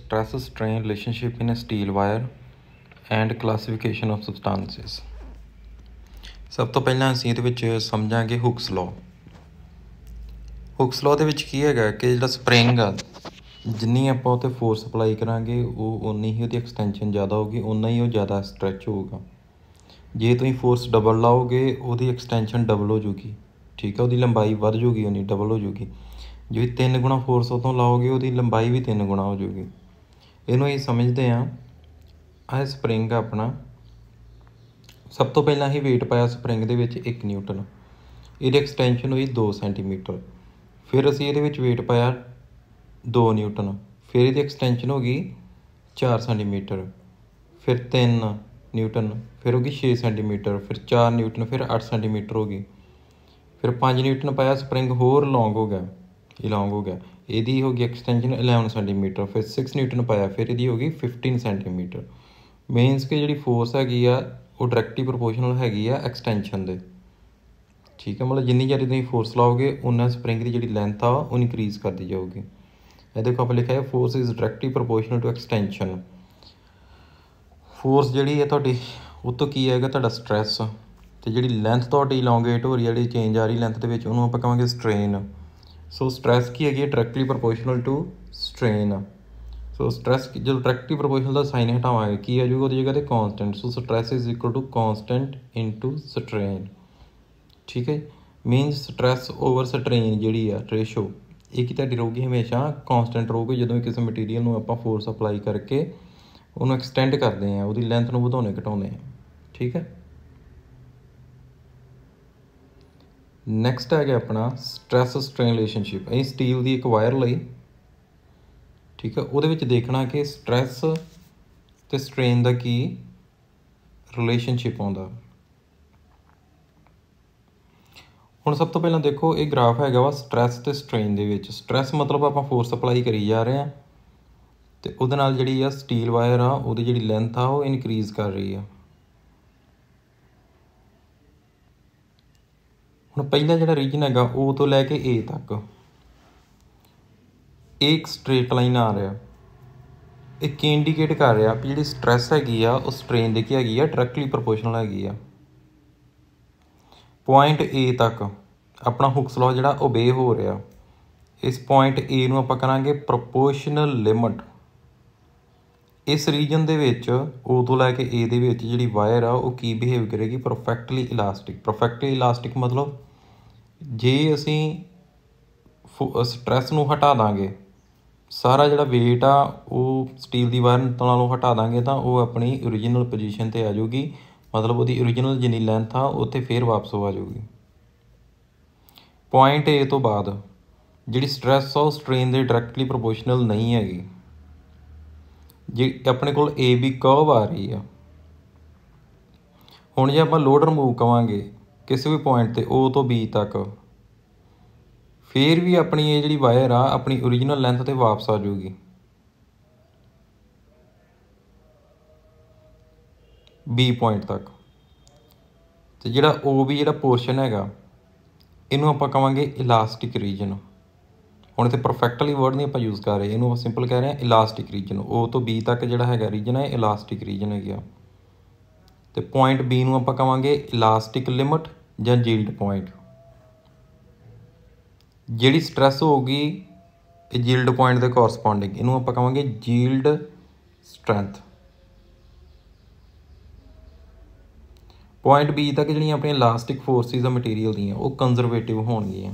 stress strain relationship in a steel wire and classification of substances। ਸਭ ਤੋਂ ਪਹਿਲਾਂ ਅਸੀਂ ਇਹਦੇ ਵਿੱਚ ਸਮਝਾਂਗੇ ਹੁਕਸ ਲਾਅ। ਹੁਕਸ ਲਾਅ ਦੇ ਵਿੱਚ ਕੀ ਹੈਗਾ ਕਿ ਜਿਹੜਾ ਸਪਰਿੰਗ ਆ, ਜਿੰਨੀ ਆਪਾਂ ਉਹ 'ਤੇ ਫੋਰਸ ਅਪਲਾਈ ਕਰਾਂਗੇ ਉਹ ਓਨੀ ਹੀ ਉਹਦੀ ਐਕਸਟੈਂਸ਼ਨ ਜ਼ਿਆਦਾ ਹੋਊਗੀ, ਓਨਾ ਹੀ ਉਹ ਜ਼ਿਆਦਾ ਸਟਰੈਚ ਹੋਊਗਾ। ਜੇ ਤੁਸੀਂ ਫੋਰਸ ਡਬਲ ਲਾਓਗੇ ਉਹਦੀ ਐਕਸਟੈਂਸ਼ਨ ਡਬਲ ਹੋ ਜੂਗੀ, ਠੀਕ ਹੈ, ਉਹਦੀ ਲੰਬਾਈ ਵੱਧ ਜੂਗੀ, ਉਨੀ ਡਬਲ ਹੋ ਜੂਗੀ। ਜੇ 3 ਗੁਣਾ ਫੋਰਸ ਉਦੋਂ ਲਾਓਗੇ ਉਹਦੀ ਲੰਬਾਈ ਵੀ 3 ਗੁਣਾ ਹੋ ਜੂਗੀ। ਇਹਨੂੰ ਅਸੀਂ ਸਮਝਦੇ ਹਾਂ, ਆਹ ਸਪਰਿੰਗ ਆਪਣਾ ਸਭ ਤੋਂ ਪਹਿਲਾਂ ਅਸੀਂ ਵੇਟ ਪਾਇਆ ਸਪਰਿੰਗ ਦੇ ਵਿੱਚ 1 ਨਿਊਟਨ, ਇਹਦੀ ਐਕਸਟੈਂਸ਼ਨ ਹੋਈ 2 ਸੈਂਟੀਮੀਟਰ। ਫਿਰ ਅਸੀਂ ਇਹਦੇ ਵਿੱਚ ਵੇਟ ਪਾਇਆ 2 ਨਿਊਟਨ, ਫਿਰ ਇਹਦੀ ਐਕਸਟੈਂਸ਼ਨ ਹੋ ਗਈ 4 ਸੈਂਟੀਮੀਟਰ, ਫਿਰ 3 ਨਿਊਟਨ, ਫਿਰ ਹੋ ਗਈ 6 ਸੈਂਟੀਮੀਟਰ, ਫਿਰ 4 ਨਿਊਟਨ, ਫਿਰ 8 ਸੈਂਟੀਮੀਟਰ ਹੋ ਗਈ। ਫਿਰ 5 ਨਿਊਟਨ ਪਾਇਆ, ਸਪਰਿੰਗ ਹੋਰ ਲੌਂਗ ਹੋ ਗਿਆ, ਲੌਂਗ ਹੋ ਗਿਆ, ਇਹਦੀ ਹੋ ਗਈ ਐਕਸਟੈਂਸ਼ਨ 11 ਸੈਂਟੀਮੀਟਰ। ਫਿਰ 6 ਨਿਊਟਨ ਪਾਇਆ, ਫਿਰ ਇਹਦੀ ਹੋ ਗਈ 15 ਸੈਂਟੀਮੀਟਰ। ਮੀਨਸ ਕਿ ਜਿਹੜੀ ਫੋਰਸ ਹੈਗੀ ਆ ਉਹ ਡਾਇਰੈਕਟਲੀ ਪ੍ਰੋਪੋਰਸ਼ਨਲ ਹੈਗੀ ਆ ਐਕਸਟੈਂਸ਼ਨ ਦੇ, ਠੀਕ ਹੈ। ਮਤਲਬ ਜਿੰਨੀ ਜ਼ਿਆਦਾ ਤੁਸੀਂ ਫੋਰਸ ਲਾਓਗੇ ਉਨਾ ਸਪਰਿੰਗ ਦੀ ਜਿਹੜੀ ਲੈਂਥ ਆ ਉਹ ਇਨਕਰੀਜ਼ ਕਰਦੀ ਜਾਊਗੀ। ਇਹ ਦੇਖੋ ਆਪਾਂ ਲਿਖਿਆ ਹੈ force is directly proportional to extension. Force ਜਿਹੜੀ ਹੈ ਤੁਹਾਡੀ ਉਹ ਤੋਂ ਕੀ ਆਏਗਾ, ਤੁਹਾਡਾ ਸਟਰੈਸ, ਅਤੇ ਜਿਹੜੀ ਲੈਂਥ ਤੁਹਾਡੀ ਇਲੋਂਗੇਟ ਹੋ ਰਹੀ ਹੈ, ਜਿਹੜੀ ਚੇਂਜ ਆ ਰਹੀ ਲੈਂਥ ਦੇ ਵਿੱਚ, ਉਹਨੂੰ ਆਪਾਂ ਕਹਾਂਗੇ ਸਟ੍ਰੇਨ। ਸੋ ਸਟਰੈਸ ਕੀ ਹੈਗੀ ਹੈ, directly proportional to strain. So stress ਜਦੋਂ ਡਾਇਰੈਕਟਲੀ ਪ੍ਰੋਪੋਰਸ਼ਨਲ ਦਾ ਸਾਈਨ ਹਟਾਵਾਂਗੇ ਕੀ ਆ ਜਾਊਗਾ ਉਹਦੀ ਜਗ੍ਹਾ 'ਤੇ constant. So stress is equal to constant into strain, ਠੀਕ ਹੈ। ਮੀਨਸ ਸਟਰੈਸ ਓਵਰ ਸਟ੍ਰੇਨ ਜਿਹੜੀ ਆ ਰੇਸ਼ੋ, ਇਹ ਕੀ ਤੁਹਾਡੀ ਰਹੂਗੀ ਹਮੇਸ਼ਾ ਕਾਂਸਟੈਂਟ ਰਹੂਗੀ ਜਦੋਂ ਕਿਸੇ ਮਟੀਰੀਅਲ ਨੂੰ ਆਪਾਂ ਫੋਰਸ ਅਪਲਾਈ ਕਰਕੇ ਉਹਨੂੰ ਐਕਸਟੈਂਡ ਕਰਦੇ ਹਾਂ, ਉਹਦੀ ਲੈਂਥ ਨੂੰ ਵਧਾਉਂਦੇ ਘਟਾਉਂਦੇ ਹਾਂ, ਠੀਕ ਹੈ। ਨੈਕਸਟ ਹੈਗਾ ਆਪਣਾ ਸਟਰੈਸ ਸਟ੍ਰੇਨ ਰਿਲੇਸ਼ਨਸ਼ਿਪ। ਅਸੀਂ ਸਟੀਲ ਦੀ ਇੱਕ ਵਾਇਰ ਲਈ, ਠੀਕ ਹੈ, ਉਹਦੇ ਵਿੱਚ ਦੇਖਣਾ ਕਿ ਸਟਰੈਸ ਅਤੇ ਸਟ੍ਰੇਨ ਦਾ ਕੀ ਰਿਲੇਸ਼ਨਸ਼ਿਪ ਆਉਂਦਾ। ਹੁਣ ਸਭ ਤੋਂ ਪਹਿਲਾਂ ਦੇਖੋ ਇਹ ਗ੍ਰਾਫ ਹੈਗਾ ਵਾ ਸਟਰੈਸ ਅਤੇ ਸਟ੍ਰੇਨ ਦੇ ਵਿੱਚ। ਸਟਰੈਸ ਮਤਲਬ ਆਪਾਂ ਫੋਰਸ ਅਪਲਾਈ ਕਰੀ ਜਾ ਰਹੇ ਹਾਂ ਅਤੇ ਉਹਦੇ ਨਾਲ ਜਿਹੜੀ ਆ ਸਟੀਲ ਵਾਇਰ ਆ ਉਹਦੀ ਜਿਹੜੀ ਲੈਂਥ ਆ ਉਹ ਇਨਕਰੀਜ਼ ਕਰ ਰਹੀ ਆ। ਹੁਣ ਪਹਿਲਾ ਜਿਹੜਾ ਰੀਜਨ ਹੈਗਾ O ਤੋਂ ਲੈ ਕੇ A ਤੱਕ, ਇਹ ਇੱਕ ਸਟ੍ਰੇਟ ਲਾਈਨ ਆ ਰਿਹਾ, ਇਹ ਕੀ ਇੰਡੀਕੇਟ ਕਰ ਰਿਹਾ ਵੀ ਜਿਹੜੀ ਸਟਰੈਸ ਹੈਗੀ ਆ ਉਹ ਸਟ੍ਰੇਨ ਦੇ ਕੀ ਹੈਗੀ ਆ, ਡਾਇਰੈਕਟਲੀ ਪ੍ਰੋਪੋਰਸ਼ਨਲ ਹੈਗੀ ਆ। ਪੁਆਇੰਟ A ਤੱਕ ਆਪਣਾ ਹੁਕਸ ਲਾਅ ਜਿਹੜਾ ਓਬੇ ਹੋ ਰਿਹਾ। ਇਸ ਪੁਆਇੰਟ A ਨੂੰ ਆਪਾਂ ਕਰਾਂਗੇ ਪ੍ਰੋਪੋਰਸ਼ਨਲ ਲਿਮਟ। ਇਸ ਰੀਜਨ ਦੇ ਵਿੱਚ O ਤੋਂ ਲੈ ਕੇ A ਦੇ ਵਿੱਚ ਜਿਹੜੀ ਵਾਇਰ ਆ ਉਹ ਕੀ ਬਿਹੇਵ ਕਰੇਗੀ, ਪਰਫੈਕਟਲੀ ਇਲਾਸਟਿਕ। ਪਰਫੈਕਟਲੀ ਇਲਾਸਟਿਕ ਮਤਲਬ ਜੇ ਅਸੀਂ ਸਟਰੈਸ ਨੂੰ ਹਟਾ ਦਾਂਗੇ, ਸਾਰਾ ਜਿਹੜਾ ਵੇਟ ਆ ਉਹ ਸਟੀਲ ਦੀ ਵਾਇਰ ਨਾਲੋਂ ਹਟਾ ਦਾਂਗੇ ਤਾਂ ਉਹ ਆਪਣੀ ਓਰੀਜਨਲ ਪੋਜੀਸ਼ਨ 'ਤੇ ਆ ਜਾਊਗੀ। ਮਤਲਬ ਉਹਦੀ ਓਰੀਜਨਲ ਜਿੰਨੀ ਲੈਂਥ ਆ ਉੱਥੇ ਫਿਰ ਵਾਪਸ ਆ ਜਾਊਗੀ। ਪੁਆਇੰਟ A ਤੋਂ ਬਾਅਦ ਜਿਹੜੀ ਸਟਰੈਸ ਆ ਉਹ ਸਟ੍ਰੇਨ ਦੇ ਡਾਇਰੈਕਟਲੀ ਪ੍ਰੋਪੋਰਸ਼ਨਲ ਨਹੀਂ ਹੈਗੀ। ਜੇ ਆਪਣੇ ਕੋਲ AB ਕਰਵ ਆ ਰਹੀ ਆ, ਹੁਣ ਜੇ ਆਪਾਂ ਲੋਡ ਰਿਮੂਵ ਕਵਾਂਗੇ ਕਿਸੇ ਵੀ ਪੁਆਇੰਟ 'ਤੇ O ਤੋਂ B ਤੱਕ, ਫਿਰ ਵੀ ਆਪਣੀ ਇਹ ਜਿਹੜੀ ਵਾਇਰ ਆ ਆਪਣੀ ਓਰੀਜਨਲ ਲੈਂਥ 'ਤੇ ਵਾਪਸ ਆ ਜਾਊਗੀ। B ਪੁਆਇੰਟ ਤੱਕ। ਅਤੇ ਜਿਹੜਾ OB ਜਿਹੜਾ ਪੋਰਸ਼ਨ ਹੈਗਾ ਇਹਨੂੰ ਆਪਾਂ ਕਹਾਂਗੇ ਇਲਾਸਟਿਕ ਰੀਜਨ। ਹੁਣ ਇੱਥੇ ਪਰਫੈਕਟਲੀ ਵਰਡ ਨਹੀਂ ਆਪਾਂ ਯੂਜ਼ ਕਰ ਰਹੇ, ਇਹਨੂੰ ਆਪਾਂ ਸਿੰਪਲ ਕਹਿ ਰਹੇ ਹਾਂ ਇਲਾਸਟਿਕ ਰੀਜਨ। O ਤੋਂ B ਤੱਕ ਜਿਹੜਾ ਹੈਗਾ ਰੀਜਨ ਹੈ ਇਲਾਸਟਿਕ ਰੀਜਨ ਹੈਗਾ। ਅਤੇ ਪੁਆਇੰਟ B ਨੂੰ ਆਪਾਂ ਕਹਾਂਗੇ ਇਲਾਸਟਿਕ ਲਿਮਟ ਜਾਂ ਜੀਲਡ ਪੁਆਇੰਟ। ਜਿਹੜੀ ਸਟਰੈਸ ਹੋਊਗੀ ਇਹ ਜੀਲਡ ਪੁਆਇੰਟ ਦੇ ਕੋਰਸਪੋਂਡਿੰਗ, ਇਹਨੂੰ ਆਪਾਂ ਕਹਾਂਗੇ ਜੀਲਡ ਸਟਰੈਂਥ। ਪੁਆਇੰਟ B ਤੱਕ ਜਿਹੜੀਆਂ ਆਪਣੀਆਂ ਇਲਾਸਟਿਕ ਫੋਰਸਿਸ ਆ ਮਟੀਰੀਅਲ ਦੀਆਂ ਉਹ ਕੰਜ਼ਰਵੇਟਿਵ ਹੋਣਗੀਆਂ।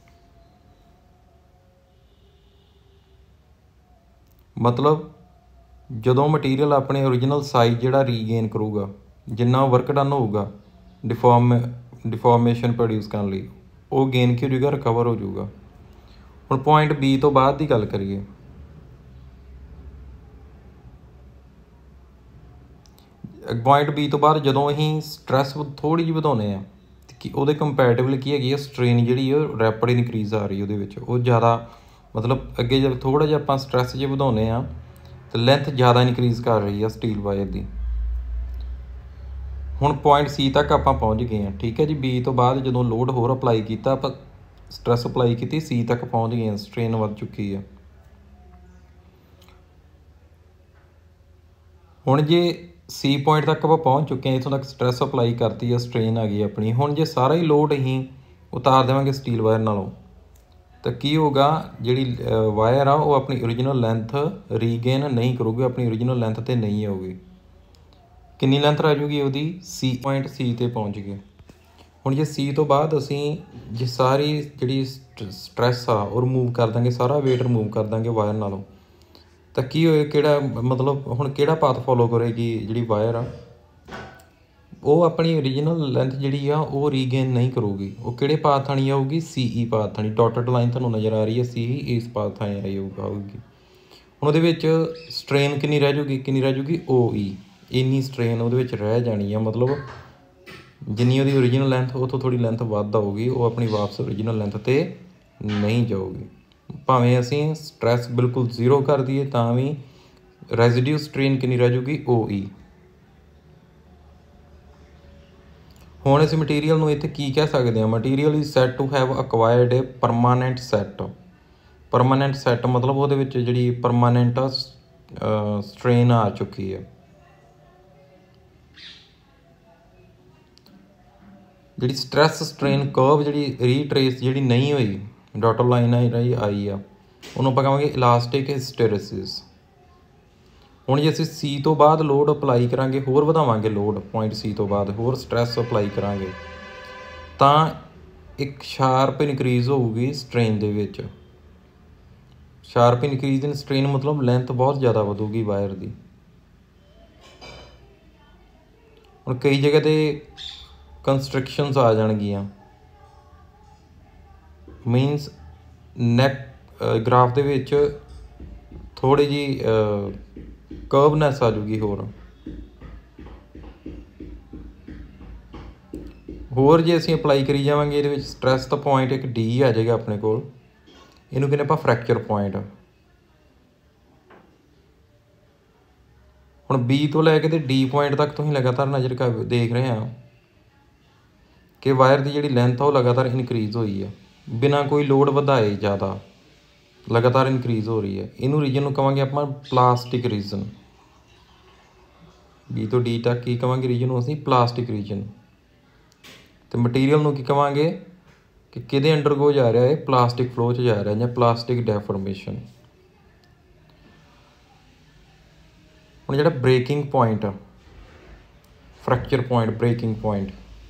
ਮਤਲਬ ਜਦੋਂ ਮਟੀਰੀਅਲ ਆਪਣੇ ਓਰੀਜਨਲ ਸਾਈਜ਼ ਜਿਹੜਾ ਰੀਗੇਨ ਕਰੂਗਾ, ਜਿੰਨਾ ਵਰਕ ਡਨ ਹੋਊਗਾ ਡਿਫੋਰਮੇਸ਼ਨ ਪ੍ਰੋਡਿਊਸ ਕਰਨ ਲਈ, ਉਹ ਗੇਨ ਕੀ ਹੋ ਜਾਊਗਾ, ਰਿਕਵਰ ਹੋ ਜਾਊਗਾ। ਹੁਣ ਪੁਆਇੰਟ B ਤੋਂ ਬਾਅਦ ਦੀ ਗੱਲ ਕਰੀਏ, ਪੁਆਇੰਟ B ਤੋਂ ਬਾਅਦ ਜਦੋਂ ਅਸੀਂ ਸਟਰੈਸ ਥੋੜ੍ਹੀ ਜਿਹੀ ਵਧਾਉਂਦੇ ਹਾਂ ਕਿ ਉਹਦੇ ਕੰਪੈਰੇਟਿਵਲੀ ਕੀ ਹੈਗੀ ਆ ਸਟ੍ਰੇਨ ਜਿਹੜੀ ਉਹ ਰੈਪਿਡ ਇਨਕਰੀਜ਼ ਆ ਰਹੀ ਉਹਦੇ ਵਿੱਚ, ਉਹ ਜ਼ਿਆਦਾ ਮਤਲਬ ਅੱਗੇ ਜਦ ਥੋੜ੍ਹਾ ਜਿਹਾ ਆਪਾਂ ਸਟਰੈਸ ਜੇ ਵਧਾਉਂਦੇ ਹਾਂ ਤਾਂ ਲੈਂਥ ਜ਼ਿਆਦਾ ਇਨਕਰੀਜ਼ ਕਰ ਰਹੀ ਆ ਸਟੀਲ ਵਾਇਰ ਦੀ। ਹੁਣ ਪੁਆਇੰਟ C ਤੱਕ ਆਪਾਂ ਪਹੁੰਚ ਗਏ ਹਾਂ, ਠੀਕ ਹੈ ਜੀ। B ਤੋਂ ਬਾਅਦ ਜਦੋਂ ਲੋਡ ਹੋਰ ਅਪਲਾਈ ਕੀਤਾ, ਆਪਾਂ ਸਟਰੈਸ ਅਪਲਾਈ ਕੀਤੀ, C ਤੱਕ ਪਹੁੰਚ ਗਏ ਹਾਂ, ਸਟ੍ਰੇਨ ਵੱਧ ਚੁੱਕੀ ਆ। ਹੁਣ ਜੇ ਸੀ ਪੁਆਇੰਟ ਤੱਕ ਆਪਾਂ ਪਹੁੰਚ ਚੁੱਕੇ ਹਾਂ, ਇੱਥੋਂ ਤੱਕ ਸਟ੍ਰੈਸ ਅਪਲਾਈ ਕਰਤੀ ਆ, ਸਟ੍ਰੇਨ ਆ ਗਈ ਆਪਣੀ। ਹੁਣ ਜੇ ਸਾਰਾ ਹੀ ਲੋਡ ਅਸੀਂ ਉਤਾਰ ਦੇਵਾਂਗੇ ਸਟੀਲ ਵਾਇਰ ਨਾਲੋਂ ਤਾਂ ਕੀ ਹੋਗਾ, ਜਿਹੜੀ ਵਾਇਰ ਆ ਉਹ ਆਪਣੀ ਓਰੀਜਨਲ ਲੈਂਥ ਰੀਗੇਨ ਨਹੀਂ ਕਰੂਗੀ, ਆਪਣੀ ਓਰੀਜਨਲ ਲੈਂਥ 'ਤੇ ਨਹੀਂ ਆਊਗੀ। ਕਿੰਨੀ ਲੈਂਥ ਰਹਿ ਜੂਗੀ ਉਹਦੀ, ਸੀ ਪੁਆਇੰਟ ਸੀ 'ਤੇ ਪਹੁੰਚ ਗਏ। ਹੁਣ ਜੇ ਸੀ ਤੋਂ ਬਾਅਦ ਅਸੀਂ ਜੇ ਸਾਰੀ ਜਿਹੜੀ ਸਟ੍ਰੈਸ ਆ ਉਹ ਰਿਮੂਵ ਕਰ ਦਾਂਗੇ, ਸਾਰਾ ਵੇਟ ਰਿਮੂਵ ਕਰ ਦਾਂਗੇ ਵਾਇਰ ਨਾਲੋਂ, ਤਾਂ ਕੀ ਹੋਏ, ਕਿਹੜਾ ਮਤਲਬ ਹੁਣ ਕਿਹੜਾ ਪਾਥ ਫੋਲੋ ਕਰੇਗੀ ਜਿਹੜੀ ਵਾਇਰ ਆ, ਉਹ ਆਪਣੀ ਓਰੀਜਨਲ ਲੈਂਥ ਜਿਹੜੀ ਆ ਉਹ ਰੀਗੇਨ ਨਹੀਂ ਕਰੂਗੀ। ਉਹ ਕਿਹੜੇ ਪਾਥ ਥਾਣੀ ਆਊਗੀ, ਸੀ ਈ ਪਾਥ ਥਾਣੀ। ਡਾਟਡ ਲਾਈਨ ਤੁਹਾਨੂੰ ਨਜ਼ਰ ਆ ਰਹੀ ਹੈ, ਸੀ ਈ ਇਸ ਪਾਥ ਥਾਣੀ ਆਊਗੀ। ਹੁਣ ਉਹਦੇ ਵਿੱਚ ਸਟ੍ਰੇਨ ਕਿੰਨੀ ਰਹਿ ਜੂਗੀ, ਕਿੰਨੀ ਰਹਿ ਜੂਗੀ, ਓ ਈ, ਇੰਨੀ ਸਟ੍ਰੇਨ ਉਹਦੇ ਵਿੱਚ ਰਹਿ ਜਾਣੀ ਆ। ਮਤਲਬ ਜਿੰਨੀ ਉਹਦੀ ਓਰੀਜਨਲ ਲੈਂਥ ਉਹ ਤੋਂ ਥੋੜ੍ਹੀ ਲੈਂਥ ਵੱਧ ਆਊਗੀ, ਉਹ ਆਪਣੀ ਵਾਪਸ ਓਰੀਜਨਲ ਲੈਂਥ 'ਤੇ ਨਹੀਂ ਜਾਊਗੀ। ਭਾਵੇਂ ਅਸੀਂ ਸਟ੍ਰੈਸ ਬਿਲਕੁਲ ਜ਼ੀਰੋ ਕਰ ਦਈਏ ਤਾਂ ਵੀ ਰੈਜ਼ੀਡਿਊ ਸਟ੍ਰੇਨ ਕਿੰਨੀ ਰਹਿ ਜੂਗੀ, ਓ ਈ। ਹੁਣ ਅਸੀਂ ਮਟੀਰੀਅਲ ਨੂੰ ਇੱਥੇ ਕੀ ਕਹਿ ਸਕਦੇ ਹਾਂ, material is said to have acquired a permanent set. Permanent set ਮਤਲਬ ਉਹਦੇ ਵਿੱਚ ਜਿਹੜੀ ਪਰਮਾਨੈਂਟ ਸਟ੍ਰੇਨ ਆ ਚੁੱਕੀ ਹੈ। ਜਿਹੜੀ ਸਟ੍ਰੈਸ ਸਟ੍ਰੇਨ ਕਰਵ ਜਿਹੜੀ ਰੀਟਰੇਸ ਜਿਹੜੀ ਨਹੀਂ ਹੋਈ, ਡਾਟਡ ਲਾਈਨ ਜਿਹੜੀ ਆਈ ਆ, ਉਹਨੂੰ ਆਪਾਂ ਕਹਾਂਗੇ ਇਲਾਸਟਿਕ ਹਿਸਟੈਰਿਸਿਸ। ਹੁਣ ਜੇ ਅਸੀਂ ਸੀ ਤੋਂ ਬਾਅਦ ਲੋਡ ਅਪਲਾਈ ਕਰਾਂਗੇ, ਹੋਰ ਵਧਾਵਾਂਗੇ ਲੋਡ ਪੁਆਇੰਟ ਸੀ ਤੋਂ ਬਾਅਦ, ਹੋਰ ਸਟ੍ਰੈਸ ਅਪਲਾਈ ਕਰਾਂਗੇ ਤਾਂ ਇੱਕ ਸ਼ਾਰਪ ਇਨਕਰੀਜ਼ ਹੋਊਗੀ ਸਟ੍ਰੇਨ ਦੇ ਵਿੱਚ। ਸ਼ਾਰਪ ਇਨਕਰੀਜ਼ ਇਨ ਸਟ੍ਰੇਨ ਮਤਲਬ ਲੈਂਥ ਬਹੁਤ ਜ਼ਿਆਦਾ ਵਧੂਗੀ ਵਾਇਰ ਦੀ। ਹੁਣ ਕਈ ਜਗ੍ਹਾ 'ਤੇ ਕੰਸਟਰਕਸ਼ਨਸ ਆ ਜਾਣਗੀਆਂ, ਮੀਨਸ ਨੈਕ ਗ੍ਰਾਫ ਦੇ ਵਿੱਚ ਥੋੜ੍ਹੀ ਜਿਹੀ ਕਰਵਨੈਸ ਆ ਜੂਗੀ। ਹੋਰ ਜੇ ਅਸੀਂ ਅਪਲਾਈ ਕਰੀ ਜਾਵਾਂਗੇ, ਇਹਦੇ ਵਿੱਚ ਸਟ੍ਰੈਸ ਦਾ ਪੁਆਇੰਟ ਇੱਕ ਡੀ ਆ ਜਾਏਗਾ ਆਪਣੇ ਕੋਲ, ਇਹਨੂੰ ਕਹਿੰਦੇ ਆਪਾਂ ਫ੍ਰੈਕਚਰ ਪੁਆਇੰਟ। ਹੁਣ ਬੀ ਤੋਂ ਲੈ ਕੇ ਤੇ ਡੀ ਪੁਆਇੰਟ ਤੱਕ ਤੁਸੀਂ ਲਗਾਤਾਰ ਨਜ਼ਰ ਦੇਖ ਰਹੇ ਹਾਂ ਕਿ ਵਾਇਰ ਦੀ ਜਿਹੜੀ ਲੈਂਥ ਆ ਉਹ ਲਗਾਤਾਰ ਇਨਕਰੀਜ਼ ਹੋਈ ਆ, ਬਿਨਾਂ ਕੋਈ ਲੋਡ ਵਧਾਏ ਜ਼ਿਆਦਾ ਲਗਾਤਾਰ ਇਨਕਰੀਜ਼ ਹੋ ਰਹੀ ਹੈ। ਇਹਨੂੰ ਰੀਜਨ ਨੂੰ ਕਹਾਂਗੇ ਆਪਾਂ ਪਲਾਸਟਿਕ ਰੀਜਨ। ਬੀ ਤੋਂ ਡੀ ਤੱਕ ਕੀ ਕਹਾਂਗੇ ਰੀਜਨ ਨੂੰ ਅਸੀਂ, ਪਲਾਸਟਿਕ ਰੀਜਨ। ਅਤੇ ਮਟੀਰੀਅਲ ਨੂੰ ਕੀ ਕਹਾਂਗੇ ਕਿ ਕਿਹਦੇ ਅੰਡਰਗੋ ਜਾ ਰਿਹਾ ਹੈ, ਪਲਾਸਟਿਕ ਫਲੋ 'ਚ ਜਾ ਰਿਹਾ ਜਾਂ ਪਲਾਸਟਿਕ ਡੈਫੋਰਮੇਸ਼ਨ। ਹੁਣ ਜਿਹੜਾ ਬ੍ਰੇਕਿੰਗ ਪੁਆਇੰਟ ਆ, ਫ੍ਰੈਕਚਰ ਪੁਆਇੰਟ, ਬ੍ਰੇਕਿੰਗ ਪੁਆਇੰਟ,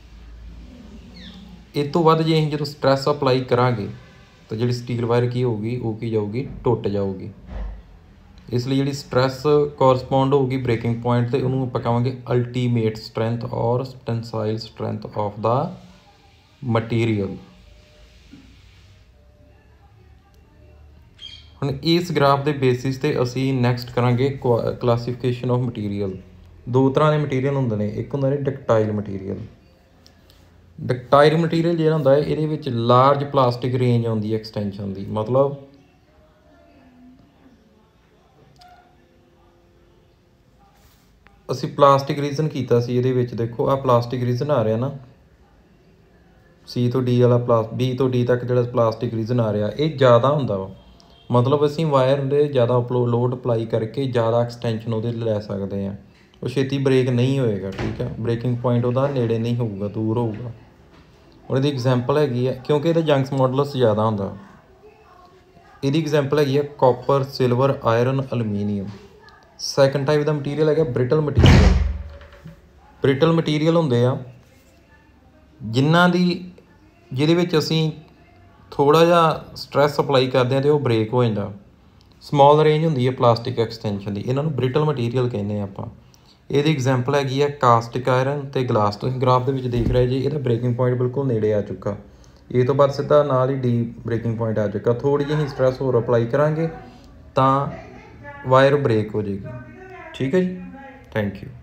ਇਹ ਤੋਂ ਵੱਧ ਜੇ ਅਸੀਂ ਜਦੋਂ ਸਟ੍ਰੈਸ ਅਪਲਾਈ ਕਰਾਂਗੇ ਤਾਂ ਜਿਹੜੀ ਸਟੀਲ ਵਾਇਰ ਕੀ ਹੋਊਗੀ, ਉਹ ਕੀ ਜਾਊਗੀ, ਟੁੱਟ ਜਾਊਗੀ। ਇਸ ਲਈ ਜਿਹੜੀ ਸਟ੍ਰੈਸ ਕੋਰਸਪੋਂਡ ਹੋਊਗੀ ਬ੍ਰੇਕਿੰਗ ਪੁਆਇੰਟ 'ਤੇ, ਉਹਨੂੰ ਆਪਾਂ ਕਹਾਂਗੇ ਅਲਟੀਮੇਟ ਸਟਰੈਂਥ ਔਰ tensile strength of the material. ਹੁਣ ਇਸ ਗ੍ਰਾਫ ਦੇ ਬੇਸਿਸ 'ਤੇ ਅਸੀਂ ਨੈਕਸਟ ਕਰਾਂਗੇ ਕਲਾਸੀਫਿਕੇਸ਼ਨ ਆਫ ਮਟੀਰੀਅਲ। ਦੋ ਤਰ੍ਹਾਂ ਦੇ ਮਟੀਰੀਅਲ ਹੁੰਦੇ ਨੇ, ਇੱਕ ਹੁੰਦਾ ਨੇ ਡਕਟਾਈਲ ਮਟੀਰੀਅਲ। ਡਕਟਾਈਲ ਮਟੀਰੀਅਲ ਜਿਹੜਾ ਹੁੰਦਾ ਹੈ, ਇਹਦੇ ਵਿੱਚ ਲਾਰਜ ਪਲਾਸਟਿਕ ਰੇਂਜ ਆਉਂਦੀ ਹੈ ਐਕਸਟੈਂਸ਼ਨ ਦੀ। ਮਤਲਬ ਅਸੀਂ ਪਲਾਸਟਿਕ ਰੀਜਨ ਕੀਤਾ ਸੀ, ਇਹਦੇ ਵਿੱਚ ਦੇਖੋ ਆਹ ਪਲਾਸਟਿਕ ਰੀਜਨ ਆ ਰਿਹਾ ਨਾ, ਸੀ ਤੋਂ ਡੀ ਵਾਲਾ ਬੀ ਤੋਂ ਡੀ ਤੱਕ ਜਿਹੜਾ ਪਲਾਸਟਿਕ ਰੀਜਨ ਆ ਰਿਹਾ, ਇਹ ਜ਼ਿਆਦਾ ਹੁੰਦਾ ਵਾ। ਮਤਲਬ ਅਸੀਂ ਵਾਇਰ ਦੇ ਜ਼ਿਆਦਾ ਲੋਡ ਅਪਲਾਈ ਕਰਕੇ ਜ਼ਿਆਦਾ ਐਕਸਟੈਂਸ਼ਨ ਉਹਦੇ ਲੈ ਸਕਦੇ ਹਾਂ, ਉਹ ਛੇਤੀ ਬ੍ਰੇਕ ਨਹੀਂ ਹੋਏਗਾ। ਠੀਕ ਹੈ, ਬ੍ਰੇਕਿੰਗ ਪੁਆਇੰਟ ਉਹਦਾ ਨੇੜੇ ਨਹੀਂ ਹੋਊਗਾ, ਦੂਰ ਹੋਊਗਾ। ਹੁਣ ਇਹਦੀ ਐਗਜ਼ਾਮਪਲ ਹੈਗੀ ਹੈ, ਕਿਉਂਕਿ ਇਹਦਾ ਜੰਕਸ ਮੋਡੂਲਸ ਜ਼ਿਆਦਾ ਹੁੰਦਾ, ਇਹਦੀ ਐਗਜ਼ਾਮਪਲ ਹੈਗੀ ਹੈ copper, silver, iron, aluminium. Second type ਦਾ ਮਟੀਰੀਅਲ ਹੈਗਾ ਬ੍ਰਿਟਲ ਮਟੀਰੀਅਲ। ਬ੍ਰਿਟਲ ਮਟੀਰੀਅਲ ਹੁੰਦੇ ਆ ਜਿਹਦੇ ਵਿੱਚ ਅਸੀਂ ਥੋੜ੍ਹਾ ਜਿਹਾ ਸਟ੍ਰੈਸ ਅਪਲਾਈ ਕਰਦੇ ਹਾਂ ਅਤੇ ਉਹ ਬ੍ਰੇਕ ਹੋ ਜਾਂਦਾ। ਸਮੋਲ ਰੇਂਜ ਹੁੰਦੀ ਹੈ ਪਲਾਸਟਿਕ ਐਕਸਟੈਂਸ਼ਨ ਦੀ, ਇਹਨਾਂ ਨੂੰ ਬ੍ਰਿਟਲ ਮਟੀਰੀਅਲ ਕਹਿੰਦੇ ਹਾਂ ਆਪਾਂ। ਇਹਦੀ ਐਗਜ਼ਾਮਪਲ ਹੈਗੀ ਹੈ ਕਾਸਟਿਕ ਆਇਰਨ ਅਤੇ ਗਲਾਸ। ਤੁਸੀਂ ਗ੍ਰਾਫ ਦੇ ਵਿੱਚ ਦੇਖ ਰਹੇ ਜੀ, ਇਹਦਾ ਬ੍ਰੇਕਿੰਗ ਪੁਆਇੰਟ ਬਿਲਕੁਲ ਨੇੜੇ ਆ ਚੁੱਕਾ। ਇਹ ਤੋਂ ਬਾਅਦ ਸਿੱਧਾ ਨਾਲ ਹੀ ਡੀ ਬ੍ਰੇਕਿੰਗ ਪੁਆਇੰਟ ਆ ਚੁੱਕਾ। ਥੋੜ੍ਹੀ ਜਿਹੀ ਸਟ੍ਰੈਸ ਹੋਰ ਅਪਲਾਈ ਕਰਾਂਗੇ ਤਾਂ ਵਾਇਰ ਬ੍ਰੇਕ ਹੋ ਜਾਏਗੀ। ਠੀਕ ਹੈ ਜੀ, ਥੈਂਕ ਯੂ।